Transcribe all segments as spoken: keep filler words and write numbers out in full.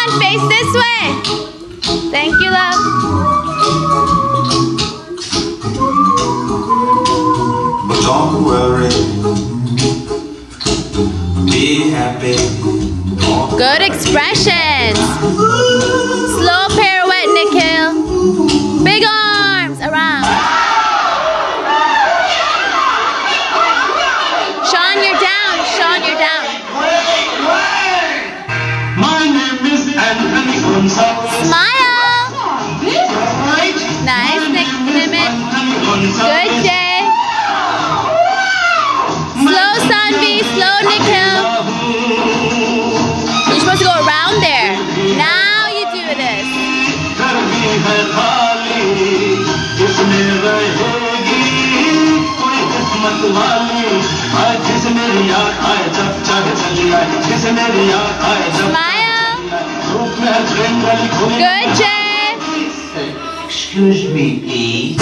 Sean, face this way. Thank you, love. Don't worry. Be happy. Good expressions. Slow pirouette, Nikhil. Big arms around. Sean, you're down. Sean, you're down. My name is Anthony Gonzalez. Smile. Nice, Nick. Good, Jay. Slow, Sanvi. Slow, Nikhil. You're supposed to go around there. Now you do this. Smile. Good, Jay. Excuse me, please.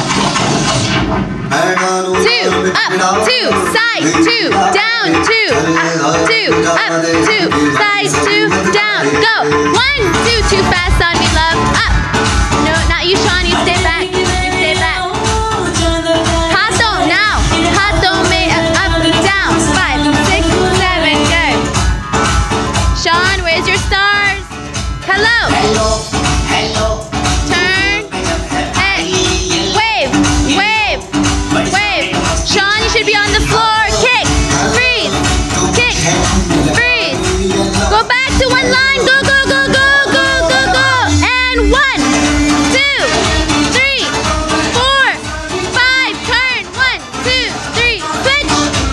Two, up, two, side, two, down, two, up, two, up, two, side, two, down. Go. One, two, too fast on me, love. Up. No, not you, Sean. You stay back. You stay back. Hato, now. Hato, me, up, up, down. Five, six, seven, good. Sean, where's your stars? Hello. Hello. Hello. Turn. Hey. Wave. Wave. Wave. Sean, you should be on the floor. Kick. Freeze. Kick. Freeze. Go back to one line. Go, go, go, go, go, go, go. And one, two, three, four, five. Turn. One, two, three. Switch.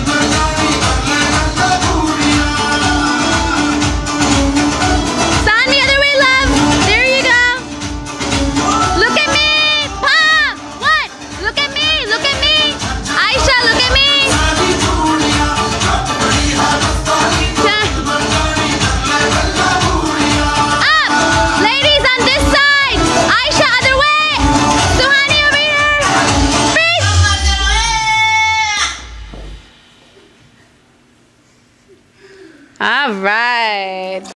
Sign the other way, love. There you go. Look at me. Palm. One. Look at me. Look at me. Aisha, look at me. Turn. Up. Ladies on this side. Aisha, other way. Suhani over here. Freeze. All right.